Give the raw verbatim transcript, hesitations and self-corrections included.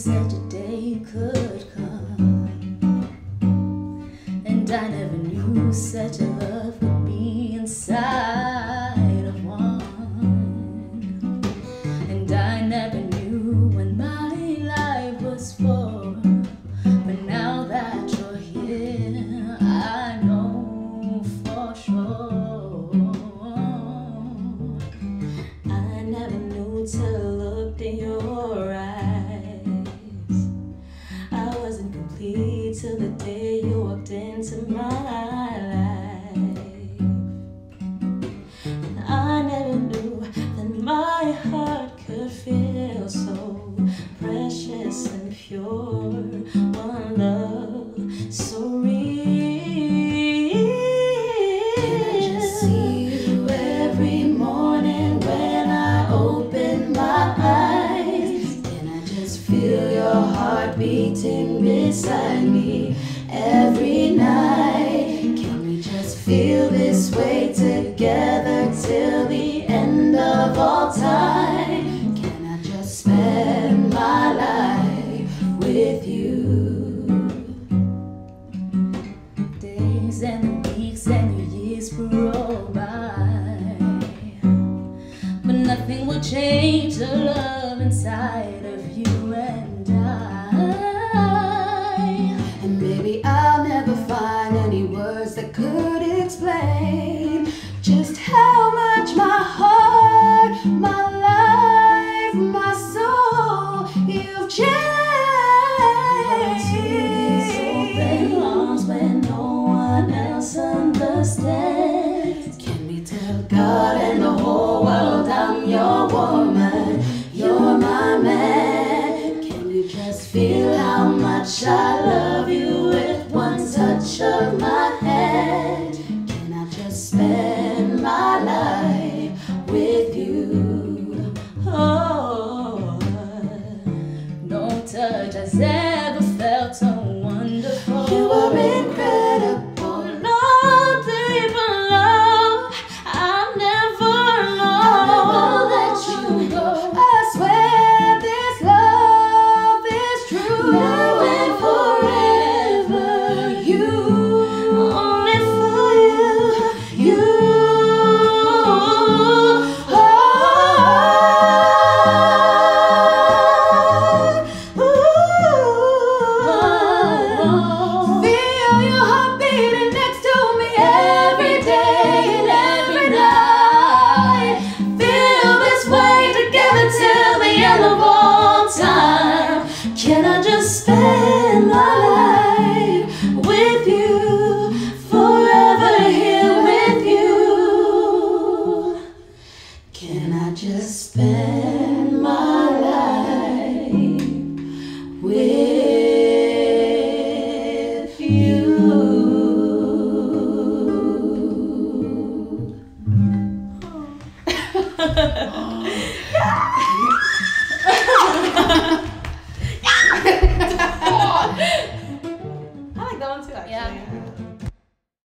such a day could come, and I never knew such a love would be inside of one. And I never knew when my life was for, but now that you're here, I know for sure. I never knew to look in your eyes. I wasn't complete till the day you walked into my life. And I never knew that my heart could feel so precious and pure. One love so real. Can I just see you every morning when I open my eyes? Can I just feel your heart beating beside me every night? Can we just feel this way together till the end of all time? Can I just spend my life with you? Days and the weeks and the years roll by, but nothing will change the love inside of you and I. And maybe I'll never find any words that could explain just how much my heart, my life, my soul, you've changed. Open arms when no one else understands. Can we tell God and the whole world I'm your woman, you're my man? Can we just feel how much I love you with one touch of my hand? Can I just spend my life with you? Oh, no touch has ever felt so wonderful. You are incredible, no deeper love. I'll never know. I'll never let you go. I swear this love is true. Now and forever, you, only for you, you. Oh, ooh. Feel your heart beating next to me every day and every night. Feel this way together till the end of all time. Can I just spend my life with you, forever here with you? Can I just spend my life with you?